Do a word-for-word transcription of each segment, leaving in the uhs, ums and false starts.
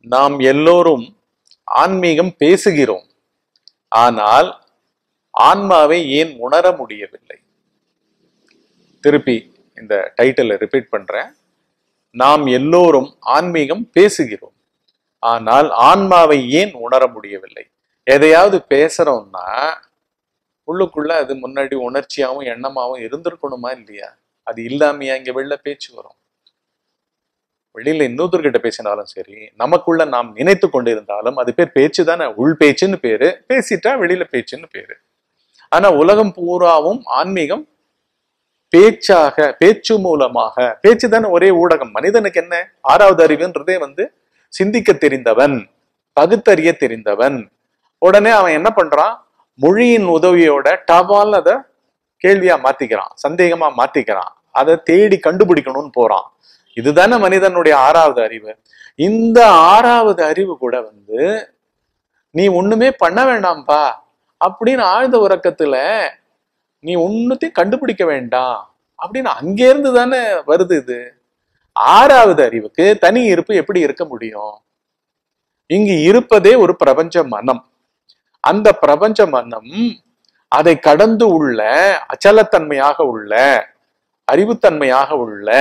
நாம் எல்லோரும் ஆன்மீகம் பேசுகிறோம், ஆனால் ஆன்மாவை ஏன் உணர முடியவில்லை? திருப்பி இந்த டைட்டிலை ரிப்பீட் பண்றேன். நாம் எல்லோரும் ஆன்மீகம் பேசுகிறோம், ஆனால் ஆன்மாவை ஏன் உணர முடியவில்லை? எதையாவது பேசுறோம்னா உள்ளுக்குள்ள அது முன்னாடி உணர்ச்சியாவும் எண்ணமாவும் இருந்திருக்கணுமா இல்லையா? அது இல்லாமையா இங்க வெளில பேச்சு வரும்? வெளியில இன்னொருத்தர்கிட்ட பேசினாலும் சரி, நமக்குள்ள நாம் நினைத்து கொண்டிருந்தாலும் அது பேர் பேச்சு தானே. உள் பேச்சுன்னு பேரு, பேசிட்டா வெளியில பேச்சுன்னு பேரு. ஆனா உலகம் பூராவும் ஆன்மீகம் பேச்சாக, பேச்சு மூலமாக, பேச்சு தானே ஒரே ஊடகம். மனிதனுக்கு என்ன ஆறாவது அறிவுன்றதே வந்து சிந்திக்க தெரிந்தவன், பகுத்தறிய தெரிந்தவன். உடனே அவன் என்ன பண்றான்? மொழியின் உதவியோட டபால் அதை கேள்வியா மாத்திக்கிறான், சந்தேகமா மாத்திக்கிறான், அதை தேடி கண்டுபிடிக்கணும்னு போறான். இதுதானே மனிதனுடைய ஆறாவது அறிவு. இந்த ஆறாவது அறிவு கூட வந்து நீ ஒண்ணுமே பண்ண வேண்டாம்பா அப்படின்னு ஆழ்ந்த உறக்கத்துல நீ ஒண்ணுத்தையும் கண்டுபிடிக்க வேண்டாம் அப்படின்னு அங்கே இருந்து தானே வருது. இது ஆறாவது அறிவுக்கு தனி இருப்பு எப்படி இருக்க முடியும்? இங்கு இருப்பதே ஒரு பிரபஞ்ச மனம். அந்த பிரபஞ்ச மனம் அதை கடந்து உள்ள அச்சலத்தன்மையாக உள்ள, அறிவுத்தன்மையாக உள்ள,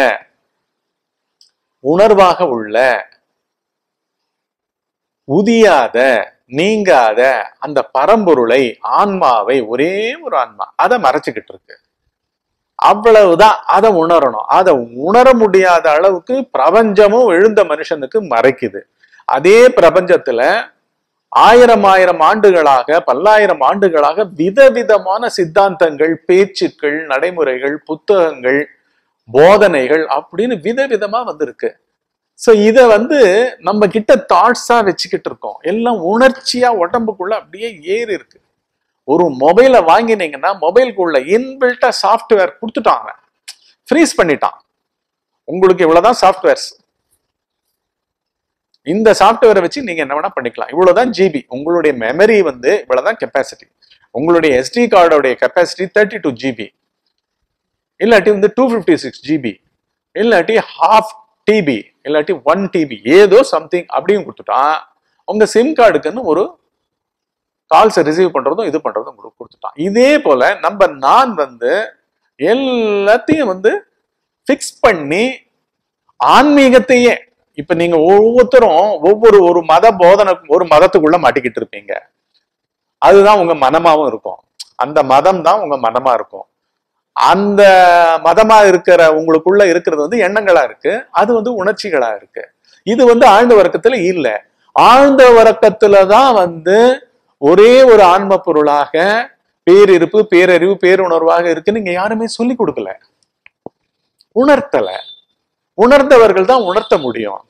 உணர்வாக உள்ள, உதியாத, நீங்காத அந்த பரம்பொருளை, ஆன்மாவை, ஒரே ஒரு ஆன்மா அதை மறைச்சுக்கிட்டு இருக்கு. அவ்வளவுதான். அதை உணரணும். அதை உணர முடியாத அளவுக்கு பிரபஞ்சமும் எழுந்த மனுஷனுக்கு மறைக்குது. அதே பிரபஞ்சத்துல ஆயிரம் ஆயிரம் ஆண்டுகளாக, பல்லாயிரம் ஆண்டுகளாக விதவிதமான சித்தாந்தங்கள், பேச்சுக்கள், நடைமுறைகள், புத்தகங்கள், போதனைகள் அப்படின்னு விதவிதமா வந்திருக்கு. சோ இத வந்து நம்ம கிட்ட தாட்ஸா வச்சுக்கிட்டு இருக்கோம். எல்லாம் உணர்ச்சியா உடம்புக்குள்ள அப்படியே ஏறி இருக்கு. ஒரு மொபைலை வாங்கினீங்கன்னா மொபைலுக்குள்ள இன்பில்ட்டா சாஃப்ட்வேர் கொடுத்துட்டாங்க, ஃப்ரீஸ் பண்ணிட்டான். உங்களுக்கு இவ்வளவுதான் சாஃப்ட்வேர்ஸ், இந்த சாஃப்ட்வேரை வச்சு நீங்க என்ன வேணா பண்ணிக்கலாம். இவ்வளவுதான் ஜிபி. உங்களுடைய மெமரி வந்து இவ்வளவுதான் கெப்பாசிட்டி. உங்களுடைய எஸ்டி கார்டோடைய கெப்பாசிட்டி தேர்ட்டி டூ ஜிபி, இல்லாட்டி வந்து டூ பிப்டி சிக்ஸ் ஜிபி, இல்லாட்டி ஹாஃப் டிபி, இல்லாட்டி ஒன் டிபி, ஏதோ சம்திங் அப்படியும் கொடுத்துட்டான். உங்க சிம் கார்டுக்குன்னு ஒரு கால்ஸை ரிசீவ் பண்றதும் இது பண்றதும் கொடுத்துட்டான். இதே போல நம்ம நான் வந்து எல்லாத்தையும் வந்து பிக்ஸ் பண்ணி ஆன்மீகத்தையே, இப்ப நீங்க ஒவ்வொருத்தரும் ஒவ்வொரு ஒரு மத போதனை, ஒரு மதத்துக்குள்ள மாட்டிக்கிட்டு இருப்பீங்க. அதுதான் உங்க மனமாவும் இருக்கும். அந்த மதம் தான் உங்க மனமா இருக்கும். அந்த மதமா இருக்கிற உங்களுக்குள்ள இருக்கிறது வந்து எண்ணங்களா இருக்கு, அது வந்து உணர்ச்சிகளா இருக்கு. இது வந்து ஆழ்ந்த உறக்கத்துல இல்ல. ஆழ்ந்த உறக்கத்துலதான் வந்து ஒரே ஒரு ஆன்ம பொருளாக பேரிருப்பு, பேரறிவு, பேருணர்வாக இருக்குன்னு இங்க யாருமே சொல்லி கொடுக்கல, உணர்த்தல. உணர்ந்தவர்கள் தான் உணர்த்த முடியும்.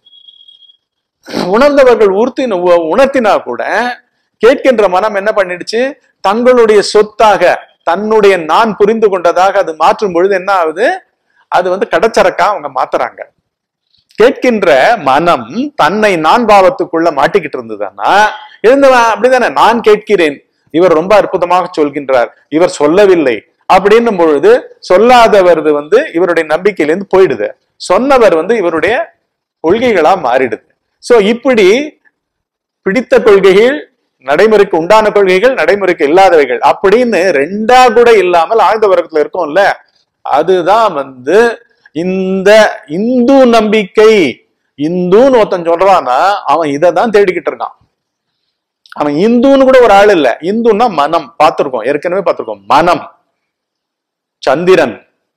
உணர்ந்தவர்கள் உறுத்தின உணர்த்தினா கூட கேட்கின்ற மனம் என்ன பண்ணிடுச்சு? தங்களுடைய சொத்தாக, தன்னுடைய நான் புரிந்து கொண்டதாக அது மாற்றும் பொழுது என்ன ஆகுது? அது வந்து கடச்சரக்கா அவங்க மாத்துறாங்க. கேட்கின்ற மனம் தன்னை நான் பாவத்துக்குள்ள மாட்டிக்கிட்டு இருந்ததுன்னா இருந்தவன் அப்படிதானே, நான் கேட்கிறேன், இவர் ரொம்ப அற்புதமாக சொல்கின்றார், இவர் சொல்லவில்லை அப்படின்னும் பொழுது சொல்லாதவர் வந்து இவருடைய நம்பிக்கையிலிருந்து போயிடுது, சொன்னவர் வந்து இவருடைய கொள்கைகளா மாறிடுது. சோ இப்படி பிடித்த கொள்கைகள், நடைமுறைக்கு உண்டான கொள்கைகள், நடைமுறைக்கு இல்லாதவைகள் அப்படின்னு ரெண்டா கூட இல்லாமல் ஆழ்ந்த உறக்கத்துல இருக்கும்ல, அதுதான் வந்து இந்த இந்து நம்பிக்கை. இந்துன்னு ஒருத்தன் சொல்றான்னா அவன் இதை தான் தேடிக்கிட்டு இருக்கான். அவன் இந்துன்னு கூட ஒரு ஆள் இல்ல. இந்துன்னா மனம். பார்த்திருக்கோம், ஏற்கனவே பார்த்திருக்கோம். மனம், சந்திரன்,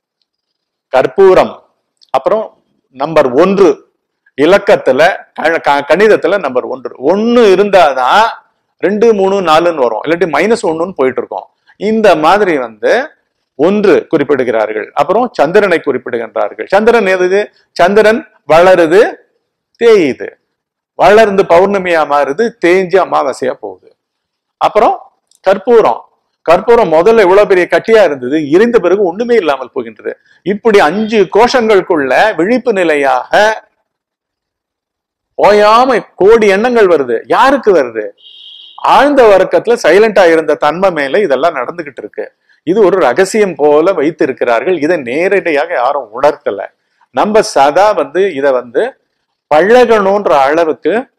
கற்பூரம், அப்புறம் நம்பர் ஒன்று இலக்கத்துல, கணிதத்துல நம்பர் ஒன்று. ஒன்னு இருந்தாதான் ரெண்டு மூணு நாலுன்னு வரும், இல்லாட்டி மைனஸ் ஒண்ணுன்னு போயிட்டு இருக்கோம். இந்த மாதிரி வந்து ஒன்று குறிப்பிடுகிறார்கள். அப்புறம் சந்திரனை குறிப்பிடுகின்றார்கள். சந்திரன் எது? சந்திரன் வளருது, தேயுது, வளர்ந்து பௌர்ணமியா மாறுது, தேஞ்சு அமாவாசையா போகுது. அப்புறம் கற்பூரம், கற்பூரம் முதல்ல இவ்வளவு பெரிய கட்டியா இருந்தது, இருந்த பிறகு ஒண்ணுமே இல்லாமல் போகின்றது. இப்படி அஞ்சு கோஷங்களுக்குள்ள விழிப்பு நிலையாக ஓயாம கோடி எண்ணங்கள் வருது. யாருக்கு வருது? ஆழ்ந்த வர்க்கத்துல சைலண்டா இருந்த தன்மை மேல இதெல்லாம் நடந்துகிட்டு இருக்கு. இது ஒரு ரகசியம் போல வைத்து இருக்கிறார்கள். இதை நேரடியாக யாரும் உணர்த்தல. நம்ம சதா வந்து இதை வந்து பழகணும்ன்ற அளவுக்கு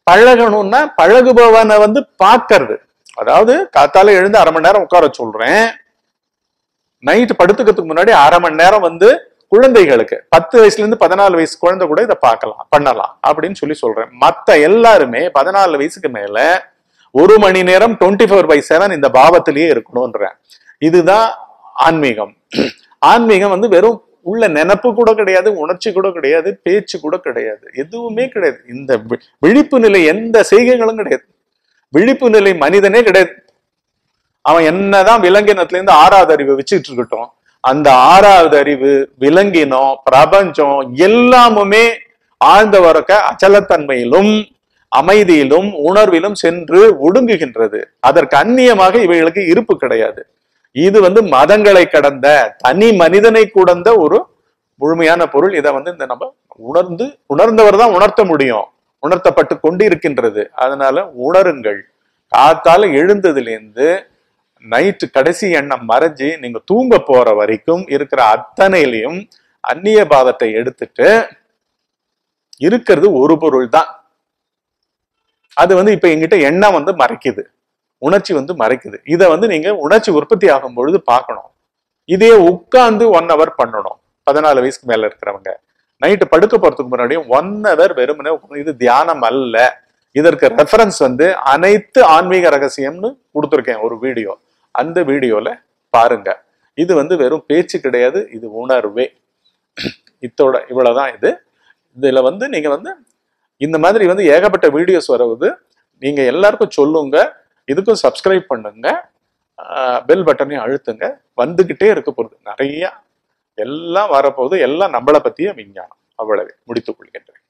பழகணும்னா பழகுபவனை வந்து பார்க்கறது. அதாவது காத்தால எழுந்து அரை மணி நேரம் உட்கார சொல்றேன், நைட்டு படுத்துக்கிறதுக்கு முன்னாடி அரை மணி நேரம் வந்து குழந்தைகளுக்கு பத்து வயசுல இருந்து பதினாலு வயசு குழந்தை கூட இதை பார்க்கலாம் பண்ணலாம் அப்படின்னு சொல்லி சொல்றேன். மத்த எல்லாருமே பதினாலு வயசுக்கு மேல ஒரு மணி நேரம் டுவெண்ட்டி ஃபோர் பை செவன் இந்த பாவத்திலேயே இருக்கணும்ன்றேன். இதுதான் ஆன்மீகம். ஆன்மீகம் வந்து வெறும் உள்ள நினைப்பு கூட கிடையாது, உணர்ச்சி கூட கிடையாது, பேச்சு கூட கிடையாது, எதுவுமே கிடையாது. இந்த விழிப்பு நிலை எந்த செய்கைகளும் கிடையாது. விழிப்பு நிலை மனிதனே கிடையாது. அவன் என்னதான் விலங்கினத்துல இருந்து ஆறாவது அறிவு வச்சுட்டு இருக்கட்டும், அந்த ஆறாவது அறிவு, விலங்கினம், பிரபஞ்சம் எல்லாமுமே ஆழ்ந்த வரக்க அச்சலத்தன்மையிலும் அமைதியிலும் உணர்விலும் சென்று ஒடுங்குகின்றது. அதற்கு அந்நியமாக இவைகளுக்கு இருப்பு கிடையாது. இது வந்து மதங்களை கடந்த தனி மனிதனை கூடந்த ஒரு முழுமையான பொருள். இதை வந்து இந்த நம்ம உணர்ந்து உணர்ந்தவர் தான் உணர்த்த முடியும், உணர்த்தப்பட்டு கொண்டு இருக்கின்றது. அதனால உணருங்கள். காத்தால எழுந்ததுலேருந்து நைட்டு கடைசி எண்ணம் மறைஞ்சு நீங்க தூங்க போற வரைக்கும் இருக்கிற அத்தனையிலையும் அந்நிய பாவத்தை எடுத்துட்டு இருக்கிறது ஒரு பொருள் தான். அது வந்து இப்ப எங்கிட்ட எண்ணம் வந்து மறைக்குது, உணர்ச்சி வந்து மறைக்குது. இதை வந்து நீங்க உணர்ச்சி உற்பத்தி ஆகும் பொழுது பார்க்கணும். இதே உட்கார்ந்து ஒன் ஹவர் பண்ணணும். பதினாலு வயசுக்கு மேல இருக்கிறவங்க நைட்டு படுக்க போறதுக்கு முன்னாடியும் ஒன் ஹவர் வெறுமனே இது தியானம் அல்ல. இதற்கு ரெஃபரன்ஸ் வந்து அனைத்து ஆன்மீக ரகசியம்னு கொடுத்துருக்கேன் ஒரு வீடியோ, அந்த வீடியோல பாருங்க. இது வந்து வெறும் பேச்சு கிடையாது, இது உணர்வே. இத்தோட இவ்வளவுதான் இது. இதுல வந்து நீங்க வந்து இந்த மாதிரி வந்து ஏகப்பட்ட வீடியோஸ் வருவது, நீங்க எல்லாருக்கும் சொல்லுங்க. இதுக்கும் சப்ஸ்கிரைப் பண்ணுங்க, பெல் பட்டனையும் அழுத்துங்க. வந்துகிட்டே இருக்க போகுது நிறைய, எல்லாம் வரப்போகுது. எல்லாம் நம்மளை பத்திய விஞ்ஞானம். அவ்வளவே முடித்துக் கொள்கின்றேன்.